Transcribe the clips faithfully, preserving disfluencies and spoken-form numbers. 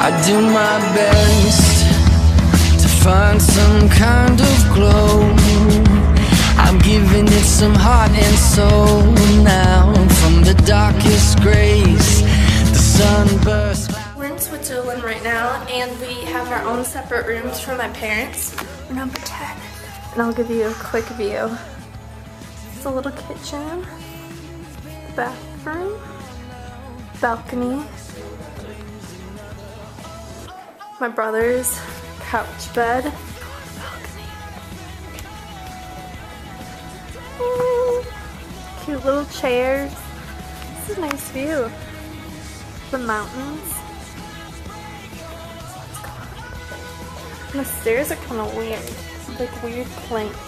I do my best to find some kind of glow. I'm giving it some heart and soul now. From the darkest grays, the sunburst. We're in Switzerland right now, and we have our own separate rooms from my parents. We're number ten, and I'll give you a quick view. It's a little kitchen, bathroom, balcony, my brother's couch bed, balcony. Mm, cute little chairs. This is a nice view. The mountains. And the stairs are kind of weird. Like weird planks.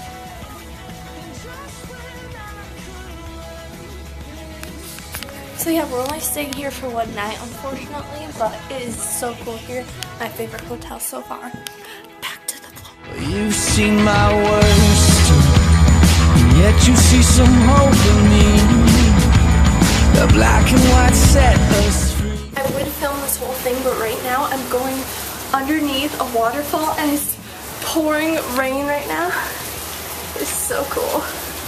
So yeah, we're only staying here for one night, unfortunately, but it is so cool here. My favorite hotel so far. Back to the vlog. You've seen my worst, and yet you see some hope in me. The black and white set us free. I would film this whole thing, but right now I'm going underneath a waterfall and it's pouring rain right now. It's so cool.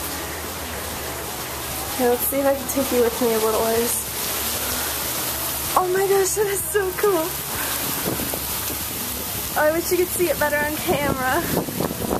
Okay, let's see if I can take you with me a little ways. Oh my gosh, that is so cool. Oh, I wish you could see it better on camera.